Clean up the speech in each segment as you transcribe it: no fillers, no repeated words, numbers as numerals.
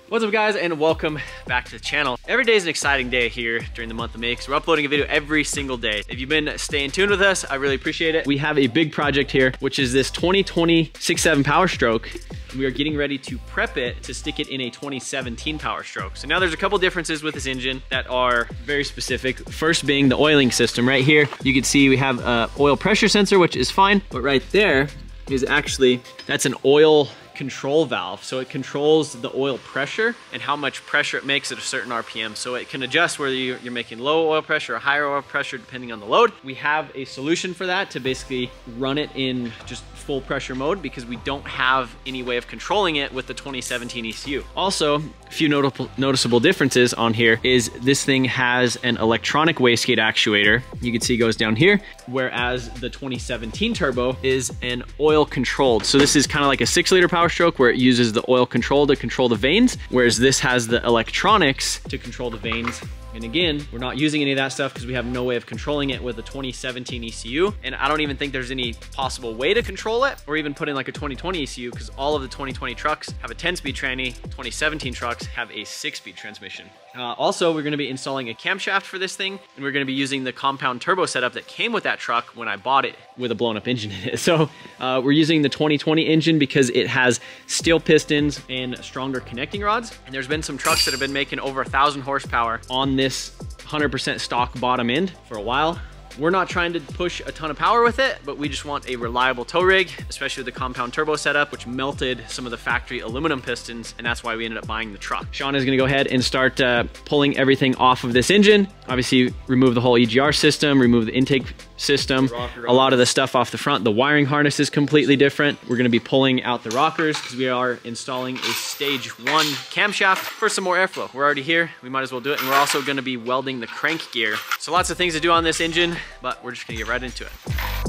What's up guys, and welcome back to the channel. Every day is an exciting day here during the month of May because we're uploading a video every single day. If you've been staying tuned with us, I really appreciate it. We have a big project here, which is this 2020 6.7 Powerstroke. We are getting ready to prep it to stick it in a 2017 Powerstroke. So now there's a couple differences with this engine that are very specific. First being the oiling system. Right here, you can see we have a oil pressure sensor, which is fine, but right there is actually, that's an oil control valve. So it controls the oil pressure and how much pressure it makes at a certain RPM. So it can adjust whether you're making low oil pressure or higher oil pressure depending on the load. We have a solution for that to basically run it in just full pressure mode because we don't have any way of controlling it with the 2017 ECU. Also, a few noticeable differences on here is this thing has an electronic wastegate actuator. You can see it goes down here, whereas the 2017 turbo is an oil controlled. So this is kind of like a 6-liter Powerstroke where it uses the oil control to control the vanes, whereas this has the electronics to control the vanes. And again, we're not using any of that stuff because we have no way of controlling it with the 2017 ECU. And I don't even think there's any possible way to control it or even put in like a 2020 ECU because all of the 2020 trucks have a 10-speed tranny, 2017 trucks have a 6-speed transmission. Also, we're gonna be installing a camshaft for this thing, and we're gonna be using the compound turbo setup that came with that truck when I bought it with a blown up engine in it. So we're using the 2020 engine because it has steel pistons and stronger connecting rods. And there's been some trucks that have been making over 1,000 horsepower on this 100% stock bottom end for a while. We're not trying to push a ton of power with it, but we just want a reliable tow rig, especially with the compound turbo setup, which melted some of the factory aluminum pistons, and that's why we ended up buying the truck. Sean is gonna go ahead and start pulling everything off of this engine. Obviously, remove the whole EGR system, remove the intake system, a lot of the stuff off the front. The wiring harness is completely different. We're gonna be pulling out the rockers because we are installing a stage 1 camshaft for some more airflow. We're already here, we might as well do it. And we're also gonna be welding the crank gear. So lots of things to do on this engine, but we're just gonna get right into it.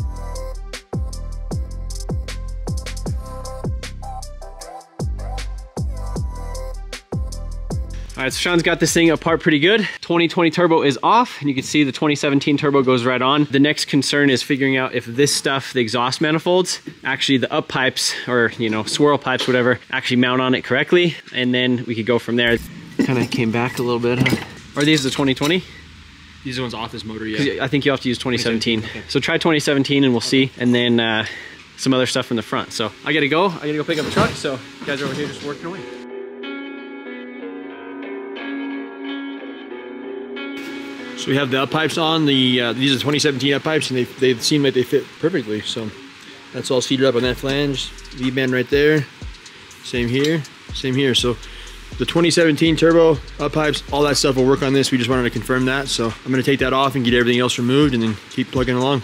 All right, so Sean's got this thing apart pretty good. 2020 turbo is off, and you can see the 2017 turbo goes right on. The next concern is figuring out if this stuff, the exhaust manifolds, actually the up pipes or, you know, swirl pipes, whatever, actually mount on it correctly, and then we could go from there. Kind of came back a little bit, huh? Are these the 2020? These are the ones off this motor, yeah. I think you have to use 2017. Okay. So try 2017 and we'll see, and then some other stuff from the front. So I gotta go pick up the truck, so you guys are over here just working away. So we have the up pipes on. These are 2017 up pipes, and they seem like they fit perfectly. So that's all seated up on that flange. V-band right there. Same here, same here. So the 2017 turbo up pipes, all that stuff will work on this. We just wanted to confirm that. So I'm gonna take that off and get everything else removed and then keep plugging along.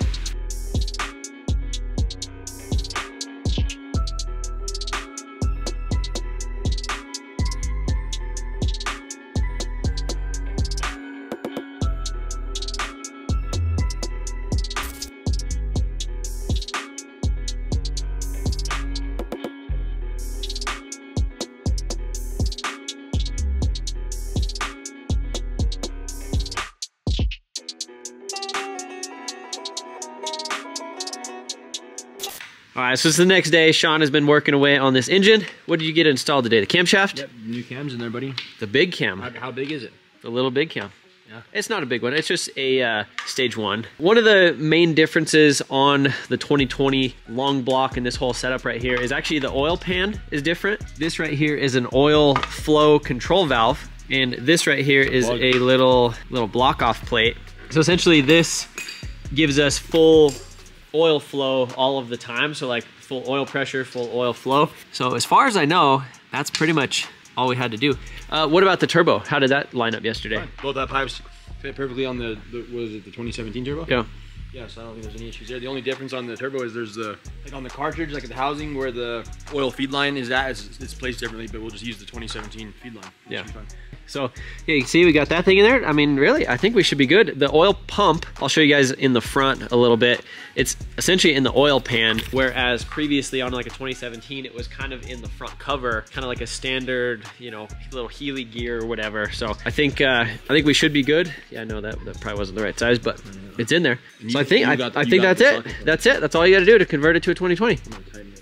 All right, so it's the next day. Sean has been working away on this engine. What did you get installed today? The camshaft? Yep, new cams in there, buddy. The big cam. How big is it? The little big cam. Yeah. It's not a big one. It's just a stage 1. One of the main differences on the 2020 long block and this whole setup right here is actually the oil pan is different. This right here is an oil flow control valve, and this right here is a little block off plate. So essentially this gives us full oil flow all of the time, so like full oil pressure, full oil flow. So as far as I know, that's pretty much all we had to do. What about the turbo? How did that line up yesterday? Fine. Both that pipes fit perfectly on the what is it, the 2017 turbo? Yeah. Yeah, so I don't think there's any issues there. The only difference on the turbo is there's the, like on the cartridge, like at the housing where the oil feed line is at, it's placed differently, but we'll just use the 2017 feed line. Yeah. So yeah, you can see we got that thing in there. I mean, really, I think we should be good. The oil pump, I'll show you guys in the front a little bit. It's essentially in the oil pan, whereas previously on like a 2017, it was kind of in the front cover, kind of like a standard, you know, little Healy gear or whatever. So I think we should be good. Yeah, I know that probably wasn't the right size, but it's in there. So I think that's it. That's it. That's all you got to do to convert it to a 2020.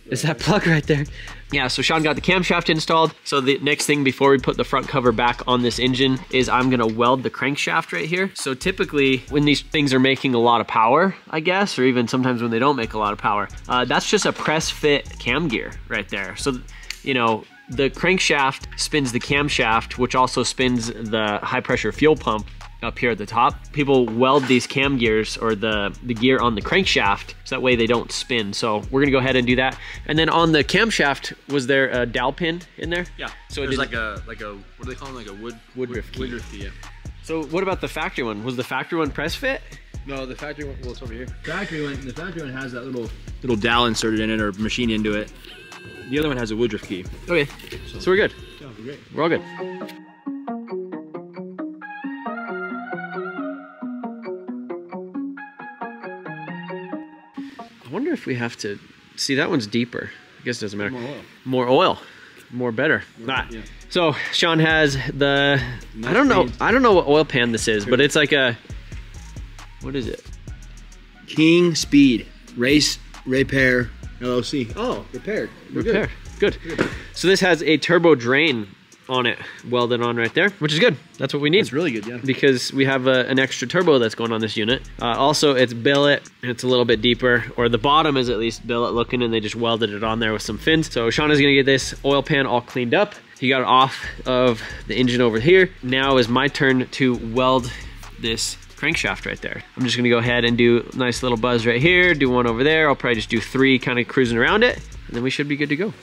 Is that plug right there? Yeah, so Sean got the camshaft installed. So the next thing before we put the front cover back on this engine is I'm gonna weld the crankshaft right here. So typically when these things are making a lot of power, I guess, or even sometimes when they don't make a lot of power, that's just a press fit cam gear right there. So, you know, the crankshaft spins the camshaft, which also spins the high pressure fuel pump up here at the top. People weld these cam gears or the gear on the crankshaft so that way they don't spin. So we're gonna go ahead and do that. And then on the camshaft, was there a dowel pin in there? Yeah. So there's like a what do they call them? Like a woodruff key. Woodruff key, yeah. So what about the factory one? Was the factory one press fit? No, the factory one. Well, it's over here. The factory one has that little dowel inserted in it or machine into it. The other one has a woodruff key. Okay. So we're good. Yeah, we're great. We're all good. I wonder if we have to see, that one's deeper. I guess it doesn't matter. More oil. More oil. More better. Yeah. So Sean has the I don't know what oil pan this is, but it's like a, what is it? King Speed Race Repair LLC. Oh, repaired. Repair. Good. So this has a turbo drain on it, welded on right there, which is good. That's what we need. It's really good, yeah. Because we have an extra turbo that's going on this unit. Also, it's billet. It's a little bit deeper, or the bottom is at least billet looking, and they just welded it on there with some fins. So Sean is gonna get this oil pan all cleaned up. He got it off of the engine over here. Now is my turn to weld this crankshaft right there. I'm just gonna go ahead and do a nice little buzz right here, do one over there. I'll probably just do 3 kind of cruising around it, and then we should be good to go.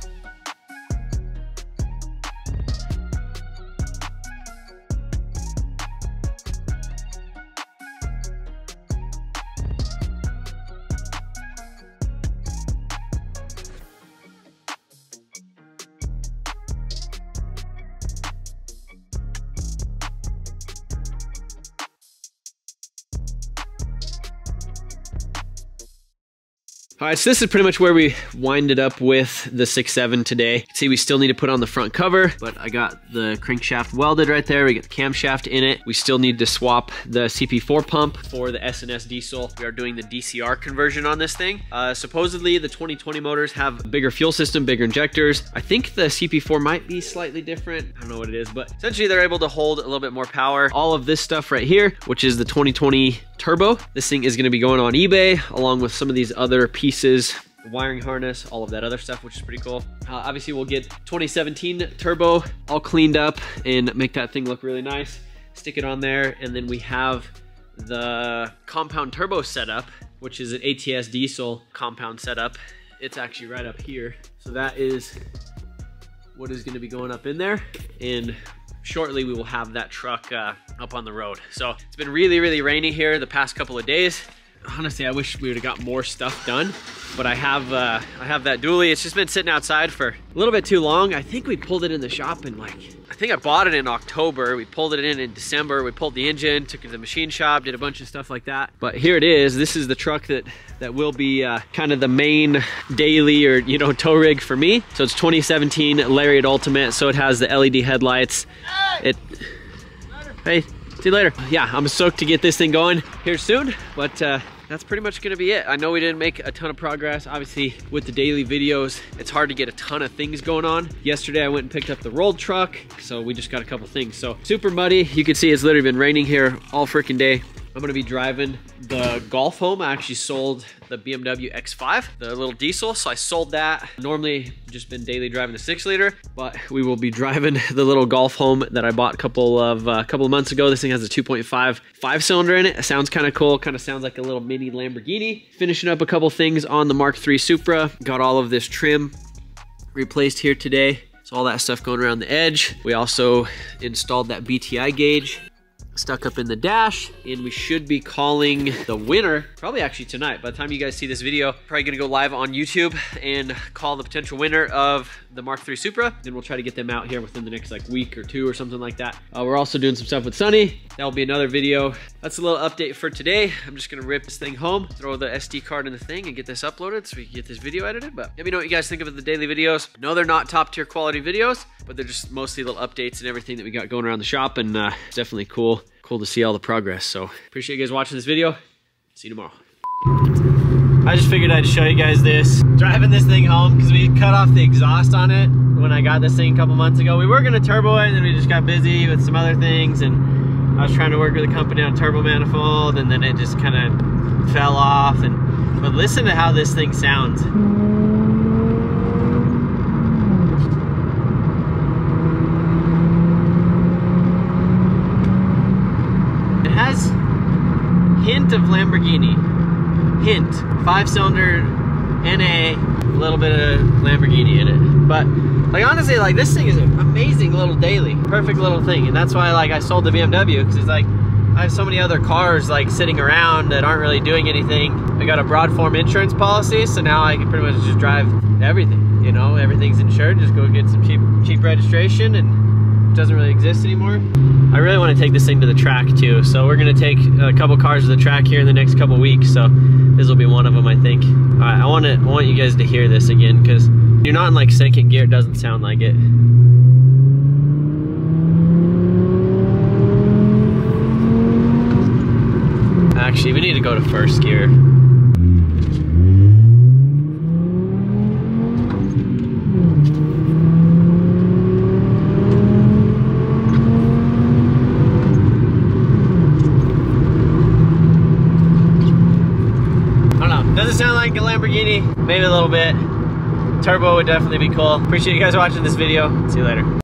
All right, so this is pretty much where we winded up with the 6.7 today. See, we still need to put on the front cover, but I got the crankshaft welded right there. We got the camshaft in it. We still need to swap the CP4 pump for the S&S diesel. We are doing the DCR conversion on this thing. Supposedly, the 2020 motors have a bigger fuel system, bigger injectors. I think the CP4 might be slightly different. I don't know what it is, but essentially they're able to hold a little bit more power. All of this stuff right here, which is the 2020 turbo. This thing is gonna be going on eBay along with some of these other pieces, the wiring harness, all of that other stuff, which is pretty cool. Obviously we'll get 2017 turbo all cleaned up and make that thing look really nice. Stick it on there, and then we have the compound turbo setup, which is an ATS diesel compound setup. It's actually right up here. So that is what is gonna be going up in there. And shortly we will have that truck up on the road. So it's been really, really rainy here the past couple of days. Honestly, I wish we would have got more stuff done, but I have that dually. It's just been sitting outside for a little bit too long. I think we pulled it in the shop in I think I bought it in October. We pulled it in December. We pulled the engine, took it to the machine shop, did a bunch of stuff like that. But here it is. This is the truck that will be kind of the main daily or, you know, tow rig for me. So it's 2017 Lariat Ultimate. So it has the LED headlights. Hey, see you later. Yeah, I'm stoked to get this thing going here soon, but that's pretty much gonna be it. I know we didn't make a ton of progress. Obviously, with the daily videos, it's hard to get a ton of things going on. Yesterday, I went and picked up the rolled truck, so we just got a couple things. So super muddy. You can see it's literally been raining here all freaking day. I'm gonna be driving the Golf home. I actually sold the BMW X5, the little diesel, so I sold that. Normally, just been daily driving the 6-liter, but we will be driving the little Golf home that I bought a couple of months ago. This thing has a 2.5 5-cylinder in it. It sounds kind of cool. Kind of sounds like a little mini Lamborghini. Finishing up a couple things on the MK3 Supra. Got all of this trim replaced here today. So all that stuff going around the edge. We also installed that BTI gauge stuck up in the dash, and we should be calling the winner probably actually tonight. By the time you guys see this video, probably gonna go live on YouTube and call the potential winner of the MK3 Supra. Then we'll try to get them out here within the next week or 2 or something like that. We're also doing some stuff with Sunny. That'll be another video. That's a little update for today. I'm just gonna rip this thing home, throw the SD card in the thing, and get this uploaded so we can get this video edited. But let me know what you guys think of the daily videos. No, they're not top tier quality videos, but they're just mostly little updates and everything that we got going around the shop, and it's definitely cool to see all the progress. So appreciate you guys watching this video. See you tomorrow. I just figured I'd show you guys this. Driving this thing home because we cut off the exhaust on it when I got this thing a couple months ago. We were gonna turbo it and then we just got busy with some other things, and I was trying to work with a company on a turbo manifold, and then it just kind of fell off. But listen to how this thing sounds. It has hint of Lamborghini. Hint. 5-cylinder NA, a little bit of Lamborghini in it. But like honestly, like this thing is an amazing little daily. Perfect little thing. And that's why like I sold the BMW, because it's like I have so many other cars like sitting around that aren't really doing anything. I got a broad form insurance policy, so now I can pretty much just drive everything. You know, everything's insured. Just go get some cheap registration, and it doesn't really exist anymore. I really want to take this thing to the track too, so we're gonna take a couple cars to the track here in the next couple weeks. So this will be one of them, I think. All right, I want you guys to hear this again, because you're not in like second gear, it doesn't sound like it. Actually, we need to go to first gear. I don't know, doesn't sound like a Lamborghini, maybe a little bit. Turbo would definitely be cool. Appreciate you guys watching this video. See you later.